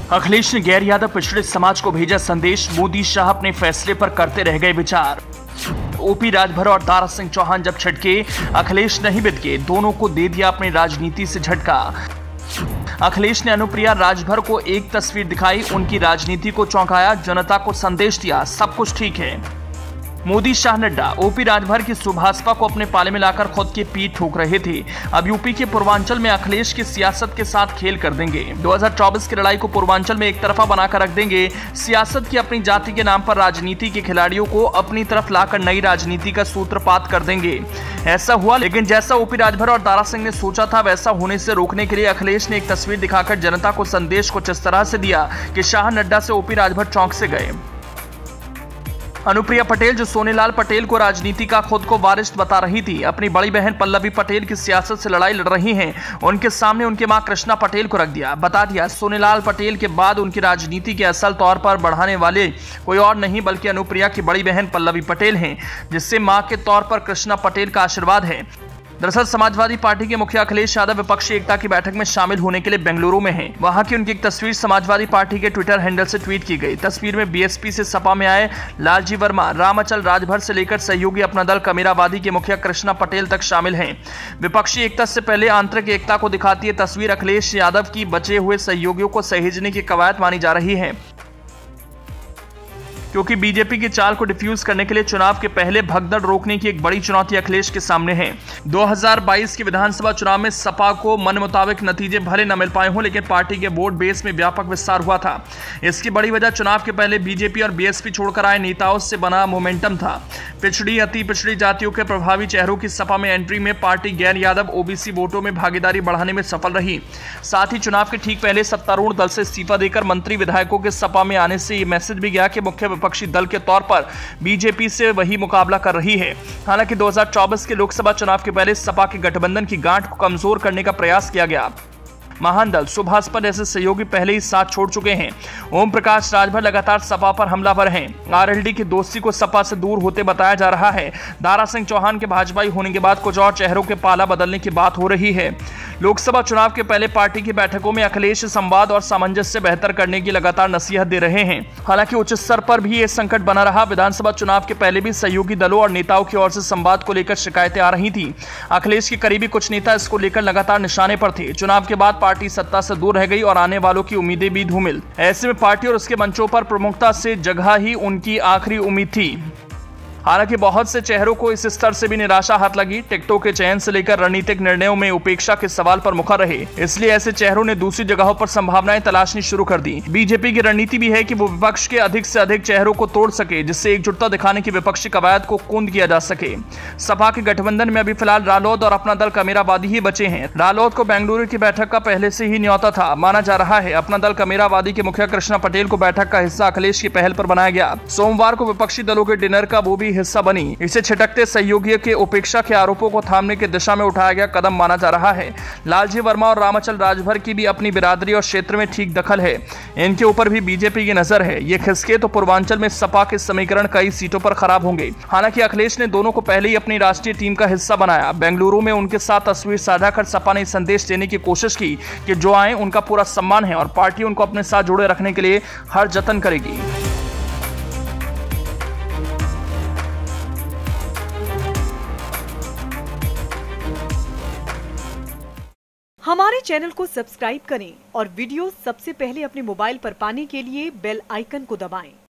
अखिलेश ने गैर यादव पिछड़े समाज को भेजा संदेश, मोदी शाह अपने फैसले पर करते रह गए विचार। ओपी राजभर और दारा सिंह चौहान जब छटके, अखिलेश नहीं बिदके, दोनों को दे दिया अपनी राजनीति से झटका। अखिलेश ने अनुप्रिया राजभर को एक तस्वीर दिखाई, उनकी राजनीति को चौंकाया, जनता को संदेश दिया सब कुछ ठीक है। मोदी शाह नड्डा ओपी राजभर की सुभाषपा को अपने पाले में लाकर खुद की पीठ ठोक रहे थे। अब यूपी के पूर्वांचल में अखिलेश की सियासत के साथ खेल कर देंगे। 2024 की लड़ाई को पूर्वांचल में एक तरफा बनाकर रख देंगे। सियासत की अपनी जाति के नाम पर राजनीति के खिलाड़ियों को अपनी तरफ लाकर नई राजनीति का सूत्रपात कर देंगे। ऐसा हुआ, लेकिन जैसा ओपी राजभर और दारा सिंह ने सोचा था वैसा होने से रोकने के लिए अखिलेश ने एक तस्वीर दिखाकर जनता को संदेश कुछ इस तरह से दिया कि शाह नड्डा से ओपी राजभर चौंक से गए। अनुप्रिया पटेल, जो सोनेलाल पटेल को राजनीति का खुद को वारिस बता रही थी, अपनी बड़ी बहन पल्लवी पटेल की सियासत से लड़ाई लड़ रही हैं। उनके सामने उनकी मां कृष्णा पटेल को रख दिया, बता दिया सोनेलाल पटेल के बाद उनकी राजनीति के असल तौर पर बढ़ाने वाले कोई और नहीं बल्कि अनुप्रिया की बड़ी बहन पल्लवी पटेल हैं, जिससे मां के तौर पर कृष्णा पटेल का आशीर्वाद है। दरअसल समाजवादी पार्टी के मुखिया अखिलेश यादव विपक्षी एकता की बैठक में शामिल होने के लिए बेंगलुरु में हैं। वहां की उनकी एक तस्वीर समाजवादी पार्टी के ट्विटर हैंडल से ट्वीट की गई। तस्वीर में बीएसपी से सपा में आए लालजी वर्मा, रामाचल राजभर से लेकर सहयोगी अपना दल कमेरावादी के मुखिया कृष्णा पटेल तक शामिल हैं। विपक्षी एकता से पहले आंतरिक एकता को दिखाती है तस्वीर अखिलेश यादव की बचे हुए सहयोगियों को सहेजने की कवायद मानी जा रही है, क्योंकि बीजेपी की चाल को डिफ्यूज करने के लिए चुनाव के पहले भगदड़ रोकने की एक बड़ी चुनौती अखिलेश के सामने है। 2022 के विधानसभा चुनाव में सपा को मन मुताबिक नतीजे भले न मिल पाए हों, लेकिन पार्टी के वोट बेस में व्यापक विस्तार हुआ था। इसकी बड़ी वजह चुनाव के पहले बीजेपी और बीएसपी छोड़कर आए नेताओं से बना मोमेंटम था। पिछड़ी अति पिछड़ी जातियों के प्रभावी चेहरों की सपा में एंट्री में पार्टी गैर यादव ओबीसी वोटों में भागीदारी बढ़ाने में सफल रही। साथ ही चुनाव के ठीक पहले सत्तारूढ़ दल से इस्तीफा देकर मंत्री विधायकों के सपा में आने से ये मैसेज भी गया कि मुख्य विपक्षी दल के तौर पर बीजेपी से वही मुकाबला कर रही है। हालांकि 2024 के लोकसभा चुनाव के पहले सपा के गठबंधन की गांठ को कमजोर करने का प्रयास किया गया। महान दल सुभाषपा जैसे सहयोगी पहले ही साथ छोड़ चुके हैं। ओम प्रकाश राजभर लगातार सपा पर हमलावर हैं। आरएलडी की दोस्ती को सपा से दूर होते बताया जा रहा है। दारा सिंह चौहान के भाजपाई होने के बाद कुछ और चेहरों के पाला बदलने की बात हो रही है। लोकसभा चुनाव के पहले पार्टी की बैठकों में अखिलेश संवाद और सामंजस्य बेहतर करने की लगातार नसीहत दे रहे हैं। हालांकि उच्च स्तर पर भी ये संकट बना रहा। विधानसभा चुनाव के पहले भी सहयोगी दलों और नेताओं की ओर से संवाद को लेकर शिकायतें आ रही थी। अखिलेश के करीबी कुछ नेता इसको लेकर लगातार निशाने पर थे। चुनाव के बाद पार्टी सत्ता से दूर रह गई और आने वालों की उम्मीदें भी धूमिल। ऐसे में पार्टी और उसके मंचों पर प्रमुखता से जगह ही उनकी आखिरी उम्मीद थी। हालांकि बहुत से चेहरों को इस स्तर से भी निराशा हाथ लगी। टिकटों के चयन से लेकर रणनीतिक निर्णयों में उपेक्षा के सवाल पर मुखर रहे, इसलिए ऐसे चेहरों ने दूसरी जगहों पर संभावनाएं तलाशनी शुरू कर दी। बीजेपी की रणनीति भी है कि वो विपक्ष के अधिक से अधिक चेहरों को तोड़ सके, जिससे एकजुटता दिखाने की विपक्षी कवायद को कुंद किया जा सके। सपा के गठबंधन में अभी फिलहाल रालोद और अपना दल कमेरावादी ही बचे हैं। रालोद को बेंगलुरु की बैठक का पहले से ही न्योता था। माना जा रहा है अपना दल कमेरावादी के मुखिया कृष्णा पटेल को बैठक का हिस्सा अखिलेश की पहल पर बनाया गया। सोमवार को विपक्षी दलों के डिनर का वो भी हिस्सा बनी। इसे छिटकते सहयोगियों के उपेक्षा के आरोपों को थामने की दिशा में उठाया गया कदम माना जा रहा है। लालजी वर्मा और रामाचल राजभर की भी अपनी बिरादरी और क्षेत्र में ठीक दखल है। इनके ऊपर भी बीजेपी की नजर है। ये खिसके तो पूर्वांचल में सपा के समीकरण कई सीटों पर खराब होंगे। हालांकि अखिलेश ने दोनों को पहले ही अपनी राष्ट्रीय टीम का हिस्सा बनाया। बेंगलुरु में उनके साथ तस्वीर साझा कर सपा ने संदेश देने की कोशिश की कि जो आए उनका पूरा सम्मान है और पार्टी उनको अपने साथ जोड़े रखने के लिए हर जतन करेगी। हमारे चैनल को सब्सक्राइब करें और वीडियो सबसे पहले अपने मोबाइल पर पाने के लिए बेल आइकन को दबाएं।